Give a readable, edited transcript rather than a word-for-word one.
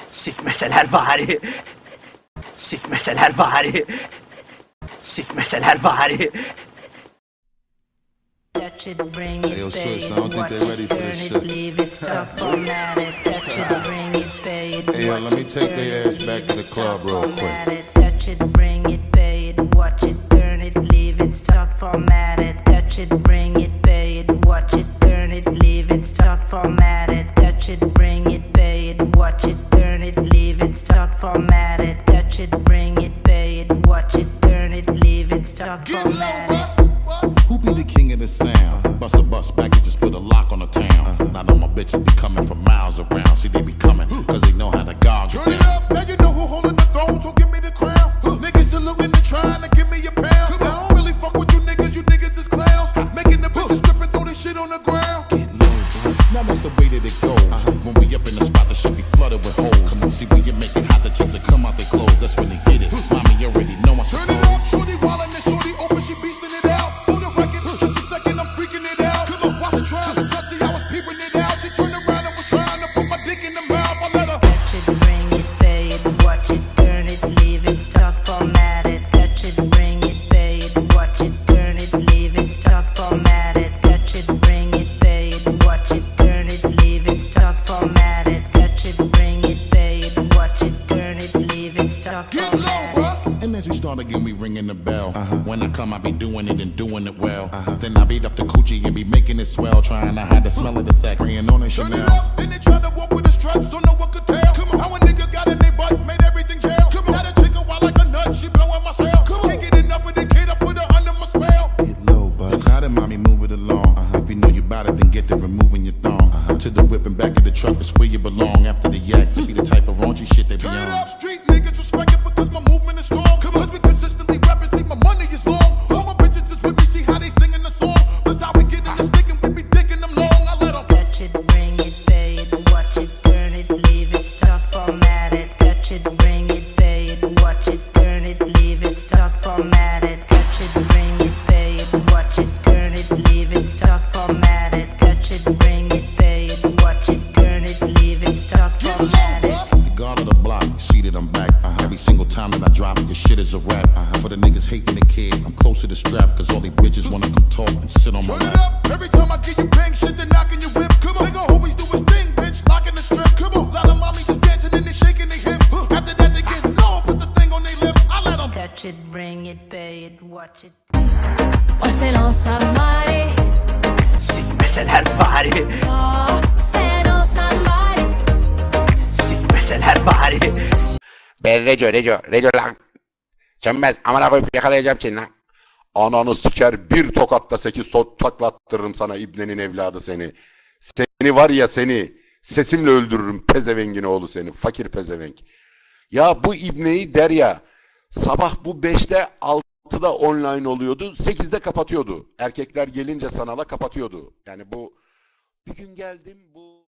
Sikmeseler bari. Sikmeseler bari. Sikmeseler bari. Touch it, bring it, Hey, yo, pay sis, it, I don't think watch they it, ready for turn this it, shit. leave it, stop, format it. Touch it, bring it, pay it, Hey, yo, watch let me it, take turn their it, ass back leave to the it, club stop, real format quick. it. Touch it, bring it, pay it, watch it, turn it, leave it, stop, format it. Touch it, bring it, pay it, watch it, turn it, leave it, stop, format it. Touch it, bring it, pay it, watch it, turn it, leave it, stop, format it. Touch it, bring it, pay it, watch it, turn it, leave it, stop, format it. Who be the king of the sound? Bust a bus back and just put a lock on the town. Now know my bitches be coming from miles around. See, they be coming, cause they know how to gog it Turn it down. up, now you know who holding the throne, so give me the crown. Niggas saluting and trying to give me a pound. I don't really fuck with you niggas is clowns. Making the bitches strip and throw this shit on the ground. Get low, bro. Now that's the way that it goes. When we up in the spot, the shit be flooded with holes. Come on, see when you make it hot, the chicks that come out their clothes. That's when they get it. Mommy, you already know I Turn suppose. it up, shorty wildin' and shorty open, she beastin' it out. For the record, just a second, I'm freaking it out. Come on, watch her trying to touch it, I was peeping it out. She turned around and was trying to put my dick in the mouth. I let her. Touch it, bring it, pay it, watch it, turn it, leave it, stop, format it. Touch it, bring it, pay it, watch it, turn it, leave it, stop, format it. Touch it, bring it, pay it, watch it, turn it, leave it, stop, format it. Touch it, bring it, pay it, watch it, turn it, leave it, stop, Get low, format it. bus. And as we start again, we ringing the bell. When I come, I be doing it and doing it well. Then I beat up the coochie and be making it swell. Trying to hide the smell of the sex. Spraying on it Turn it Chanel. up, then they tried to walk with the straps, don't know what could tell. Come on, how a nigga got in their butt, made everything jail. Come on, now the chick a wild like a nut, she blowing my cell. Come on, can't get enough of the kid, I put her under my spell. Get low, bud. Got it, mommy, move it along. If you know you bout it, then get to removing your thong. To the whip and back of the truck, that's where you belong. After the yak, see the type of raunchy shit they be Turn it on. up, street niggas respect it because my movement is strong. Come on, 'cause we consistently rapping, see my money is long. All my bitches is with me, see how they singing the song. That's how we get in the stick and we be dicking them long. I let them. Touch it, bring it, pay it, watch it, turn it, leave it, stop, format it. Touch it, bring it, pay it, watch it, turn it, leave it, stop, format it. Touch it, bring it, pay it, watch it, turn it, leave it, stop, format it. Touch it, bring it, pay it, watch it, turn it, leave it, stop, format it. The guard of the block, see that I'm back. Every single time that I drop it, your shit is a rap. For the niggas hating the kid, I'm close to the strap. Cause all these bitches wanna come talk and sit on my Turn it lap. up, every time I get you bang shit, then knocking your whip. Come on, nigga always do his thing, bitch, locking the strip. Come on, lot of mommies just dancing and they shaking their hip. After that they get low, put the thing on their lip. I let them. Touch it, bring it, pay it, watch it. Poi se non sa male, Sikmeseler bari. oh, se non sa male. Sikmeseler bari. Ben Reco lan. Sönmez, amına koyup yakalayacağım seni lan. Ananı siker, bir tokatta 8 taklattırırım sana ibnenin evladı seni. Seni var ya seni, sesimle öldürürüm pezevengin oğlu seni, fakir pezevenk. Ya bu ibneyi der ya, sabah bu 5'te 6'da online oluyordu, 8'de kapatıyordu. Erkekler gelince sanala kapatıyordu. Yani bu, bir gün geldim bu...